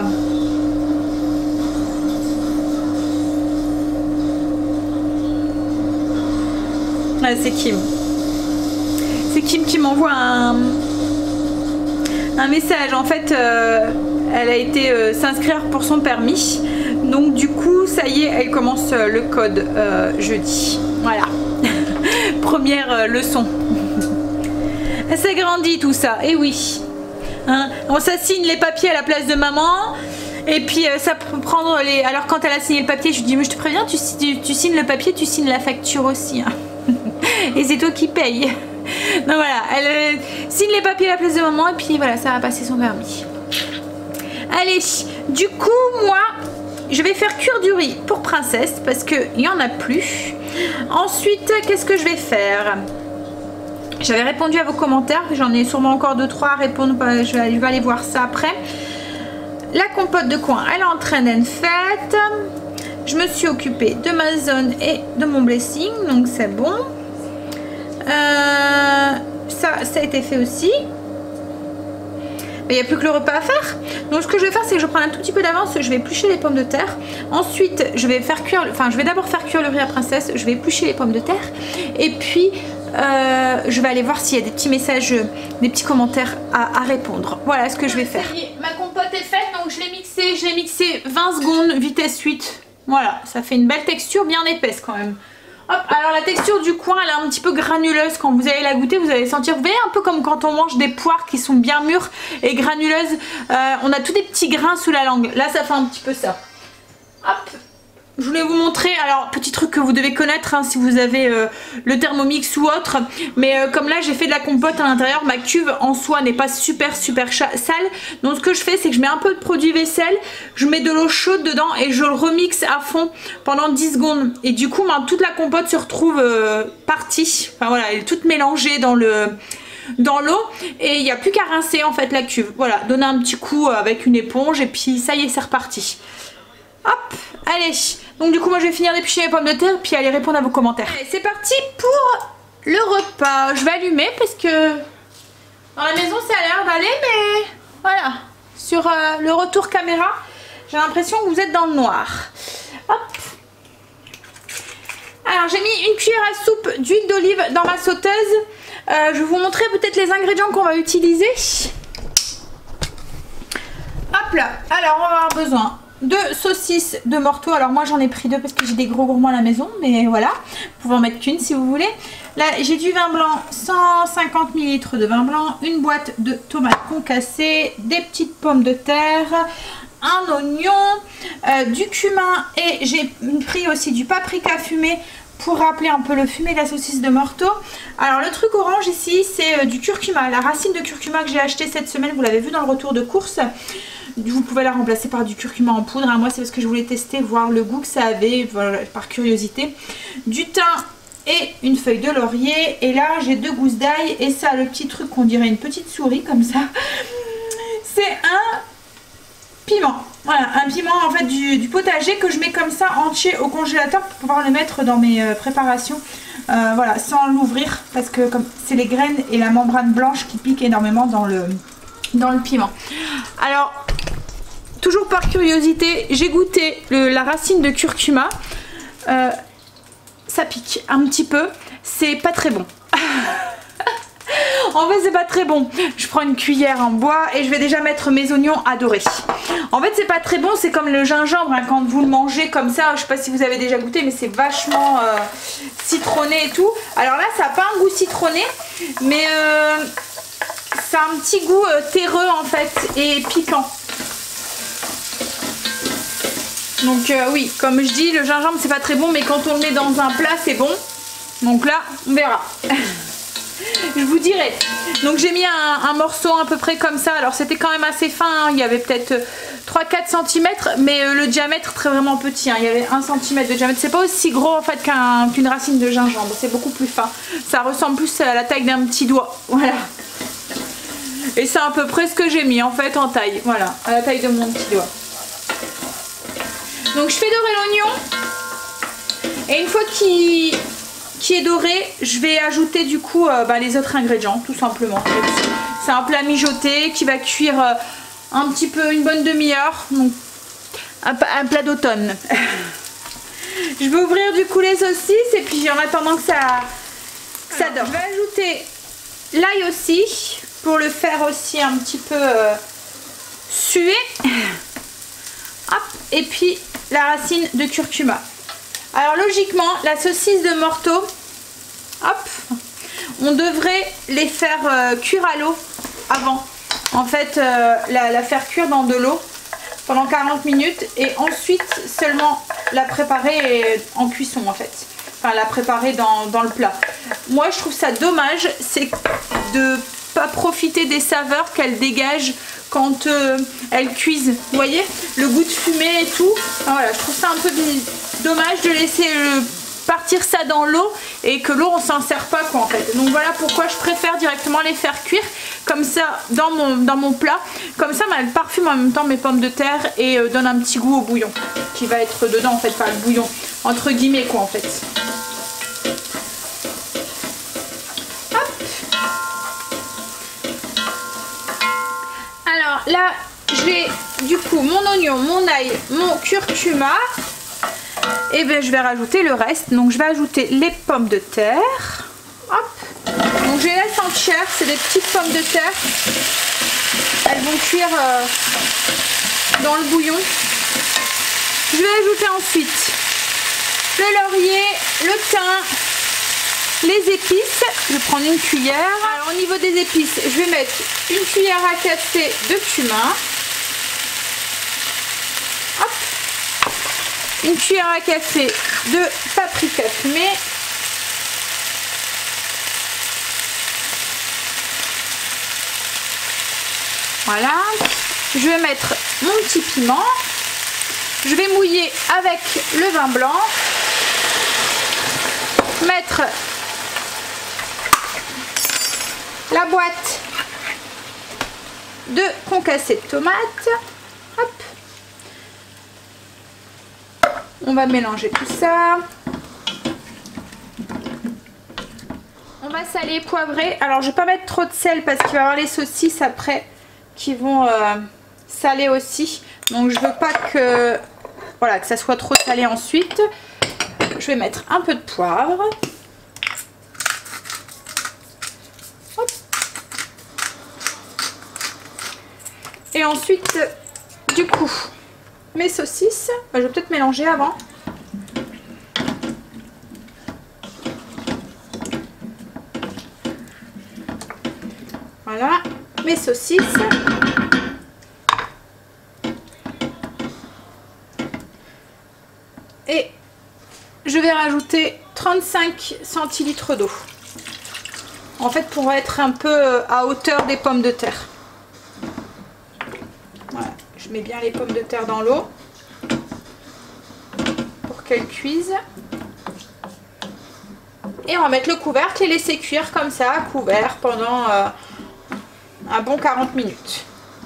Ah, c'est Kim. C'est Kim qui m'envoie un... un message. En fait, euh, elle a été euh, s'inscrire pour son permis. Donc du coup, ça y est, elle commence euh, le code euh, jeudi. Voilà. Première euh, leçon. Elle s'agrandit tout ça. Et oui. Hein, on s'assigne les papiers à la place de maman. Et puis euh, ça peut prendre les... Alors quand elle a signé le papier, je lui dis, mais je te préviens, tu, tu, tu signes le papier, tu signes la facture aussi. Hein. Et c'est toi qui paye. Donc voilà, elle euh, signe les papiers à la place de maman. Et puis voilà, ça va passer son permis. Allez, du coup, moi... je vais faire cuire du riz pour Princesse parce qu'il n'y en a plus. Ensuite, qu'est-ce que je vais faire? J'avais répondu à vos commentaires. J'en ai sûrement encore deux trois à répondre. Je vais, je vais aller voir ça après. La compote de coin, elle est en train d'être faite. Je me suis occupée de ma zone et de mon blessing. Donc c'est bon. Euh, ça, ça a été fait aussi. Il n'y a plus que le repas à faire. Donc ce que je vais faire, c'est que je prends un tout petit peu d'avance. Je vais éplucher les pommes de terre. Ensuite, je vais faire cuire, enfin je vais d'abord faire cuire le riz à Princesse. Je vais éplucher les pommes de terre. Et puis euh, je vais aller voir s'il y a des petits messages, des petits commentaires à, à répondre. Voilà ce que je vais faire. Ma compote est faite, donc je l'ai mixée. Je l'ai mixée vingt secondes, vitesse huit. Voilà, ça fait une belle texture bien épaisse quand même. Hop, alors la texture du coin, elle est un petit peu granuleuse. Quand vous allez la goûter, vous allez sentir, vous voyez, un peu comme quand on mange des poires qui sont bien mûres et granuleuses. Euh, on a tous des petits grains sous la langue. Là, ça fait un petit peu ça. Hop, je voulais vous montrer, alors petit truc que vous devez connaître hein, si vous avez euh, le Thermomix ou autre. Mais euh, comme là, j'ai fait de la compote à l'intérieur, ma cuve en soi n'est pas super super sale. Donc ce que je fais, c'est que je mets un peu de produit vaisselle, je mets de l'eau chaude dedans et je le remixe à fond pendant dix secondes. Et du coup, ben, toute la compote se retrouve euh, partie. Enfin voilà, elle est toute mélangée dans le... dans l'eau et il n'y a plus qu'à rincer en fait la cuve. Voilà, donner un petit coup avec une éponge et puis ça y est, c'est reparti. Hop, allez. Donc du coup moi je vais finir d'éplucher les pommes de terre puis aller répondre à vos commentaires. Allez, c'est parti pour le repas. Je vais allumer parce que dans la maison ça a l'air d'aller, mais voilà, sur euh, le retour caméra j'ai l'impression que vous êtes dans le noir. Hop. Alors j'ai mis une cuillère à soupe d'huile d'olive dans ma sauteuse. Euh, je vais vous montrer peut-être les ingrédients qu'on va utiliser. Hop là, alors on va avoir besoin de saucisses de Morteau. Alors moi j'en ai pris deux parce que j'ai des gros gourmands à la maison, mais voilà, vous pouvez en mettre qu'une si vous voulez. Là j'ai du vin blanc, cent cinquante millilitres de vin blanc, une boîte de tomates concassées, des petites pommes de terre, un oignon, euh, du cumin et j'ai pris aussi du paprika fumé pour rappeler un peu le fumé de la saucisse de Morteau. Alors le truc orange ici c'est euh, du curcuma, la racine de curcuma que j'ai acheté cette semaine, vous l'avez vu dans le retour de course. Vous pouvez la remplacer par du curcuma en poudre. Moi c'est parce que je voulais tester, voir le goût que ça avait, voilà, par curiosité. Du thym et une feuille de laurier. Et là j'ai deux gousses d'ail. Et ça, le petit truc qu'on dirait une petite souris comme ça, c'est un piment. Voilà, un piment en fait du, du potager que je mets comme ça entier au congélateur pour pouvoir le mettre dans mes euh, préparations. Euh, voilà, sans l'ouvrir parce que comme c'est les graines et la membrane blanche qui piquent énormément dans le, dans le piment. Alors... toujours par curiosité, j'ai goûté le, la racine de curcuma. Euh, ça pique un petit peu. C'est pas très bon. En fait c'est pas très bon. Je prends une cuillère en bois et je vais déjà mettre mes oignons à dorer. En fait c'est pas très bon, c'est comme le gingembre hein, quand vous le mangez comme ça. Je sais pas si vous avez déjà goûté mais c'est vachement euh, citronné et tout. Alors là ça n'a pas un goût citronné mais euh, ça a un petit goût euh, terreux en fait et piquant. Donc euh, oui, comme je dis, le gingembre c'est pas très bon, mais quand on le met dans un plat c'est bon. Donc là, on verra. Je vous dirai. Donc j'ai mis un, un morceau à peu près comme ça. Alors c'était quand même assez fin, hein. Il y avait peut-être trois à quatre centimètres, mais euh, le diamètre très vraiment petit. Hein. Il y avait un centimètre de diamètre. C'est pas aussi gros en fait qu'un, qu'une racine de gingembre. C'est beaucoup plus fin. Ça ressemble plus à la taille d'un petit doigt. Voilà. Et c'est à peu près ce que j'ai mis en fait en taille. Voilà, à la taille de mon petit doigt. Donc je fais dorer l'oignon et une fois qu'il qui est doré, je vais ajouter du coup euh, bah, les autres ingrédients tout simplement. C'est un plat mijoté qui va cuire euh, un petit peu, une bonne demi-heure, donc un, un plat d'automne. Je vais ouvrir du coup les saucisses et puis en attendant que ça, que ça dore. Je vais ajouter l'ail aussi pour le faire aussi un petit peu euh, suer. Hop, et puis la racine de curcuma. Alors logiquement, la saucisse de morteau, hop, on devrait les faire euh, cuire à l'eau avant. En fait, euh, la, la faire cuire dans de l'eau pendant quarante minutes et ensuite seulement la préparer en cuisson en fait. Enfin, la préparer dans, dans le plat. Moi, je trouve ça dommage, c'est de pas profiter des saveurs qu'elle dégage quand euh, elle cuise. Vous voyez le goût de fumée et tout. Alors voilà, je trouve ça un peu dommage de laisser euh, partir ça dans l'eau et que l'eau on s'en sert pas quoi en fait. Donc voilà pourquoi je préfère directement les faire cuire comme ça dans mon, dans mon plat. Comme ça, bah, elle parfume en même temps mes pommes de terre et euh, donne un petit goût au bouillon qui va être dedans en fait, pas le bouillon entre guillemets quoi en fait. Alors là, j'ai du coup mon oignon, mon ail, mon curcuma. Et bien je vais rajouter le reste. Donc je vais ajouter les pommes de terre. Hop. Donc je les laisse entières, c'est des petites pommes de terre. Elles vont cuire euh, dans le bouillon. Je vais ajouter ensuite le laurier, le thym, les épices. Je vais prendre une cuillère. Alors au niveau des épices, je vais mettre une cuillère à café de cumin. Hop. Une cuillère à café de paprika fumé. Voilà. Je vais mettre mon petit piment. Je vais mouiller avec le vin blanc. Mettre la boîte de concassé de tomates. Hop. On va mélanger tout ça. On va saler, poivrer. Alors je vais pas mettre trop de sel parce qu'il va y avoir les saucisses après qui vont euh, saler aussi. Donc je veux pas que, voilà, que ça soit trop salé ensuite. Je vais mettre un peu de poivre. Hop. Et ensuite, du coup, mes saucisses. Je vais peut-être mélanger avant. Voilà, mes saucisses. Et je vais rajouter trente-cinq centilitres d'eau. En fait, pour être un peu à hauteur des pommes de terre. Voilà, je mets bien les pommes de terre dans l'eau pour qu'elles cuisent. Et on va mettre le couvercle et laisser cuire comme ça, à couvert, pendant euh, un bon quarante minutes.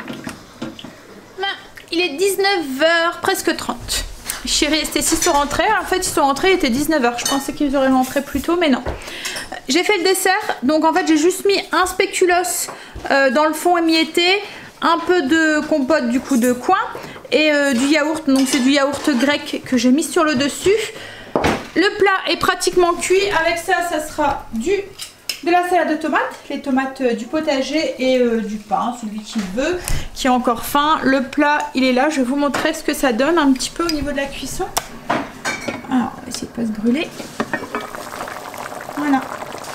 Il est dix-neuf heures, presque trente. Chérie et Stécie sont rentrés. En fait, ils sont rentrés, il était dix-neuf heures. Je pensais qu'ils auraient rentré plus tôt, mais non. J'ai fait le dessert. Donc, en fait, j'ai juste mis un spéculoos euh, dans le fond émietté, un peu de compote du coup de coin et euh, du yaourt. Donc, c'est du yaourt grec que j'ai mis sur le dessus. Le plat est pratiquement cuit. Avec ça, ça sera du de la salade de tomates, les tomates euh, du potager et euh, du pain, celui qui veut, qui a encore faim. Le plat, il est là, je vais vous montrer ce que ça donne un petit peu au niveau de la cuisson. Alors, on va essayer de pas se brûler. Voilà.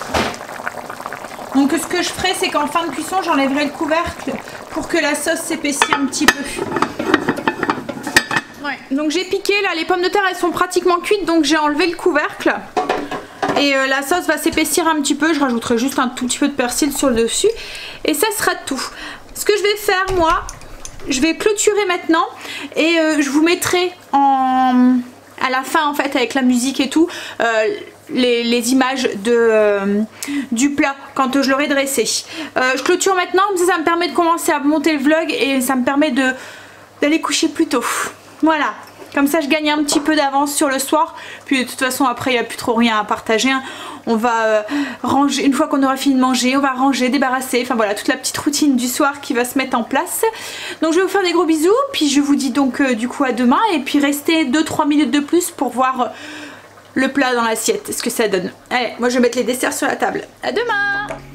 Donc ce que je ferai, c'est qu'en fin de cuisson, j'enlèverai le couvercle pour que la sauce s'épaississe un petit peu. Ouais. Donc j'ai piqué, là, les pommes de terre, elles sont pratiquement cuites, donc j'ai enlevé le couvercle. Et euh, la sauce va s'épaissir un petit peu, je rajouterai juste un tout petit peu de persil sur le dessus. Et ça sera tout. Ce que je vais faire, moi, je vais clôturer maintenant. Et euh, je vous mettrai en... à la fin, en fait, avec la musique et tout, euh, les, les images de, euh, du plat quand je l'aurai dressé. Euh, je clôture maintenant, comme ça, ça me permet de commencer à monter le vlog et ça me permet de d'aller coucher plus tôt. Voilà. Comme ça je gagne un petit peu d'avance sur le soir. Puis de toute façon après il n'y a plus trop rien à partager. Hein. On va euh, ranger, une fois qu'on aura fini de manger, on va ranger, débarrasser. Enfin voilà, toute la petite routine du soir qui va se mettre en place. Donc je vais vous faire des gros bisous. Puis je vous dis donc euh, du coup à demain. Et puis restez deux trois minutes de plus pour voir euh, le plat dans l'assiette. Ce que ça donne. Allez, moi je vais mettre les desserts sur la table. À demain!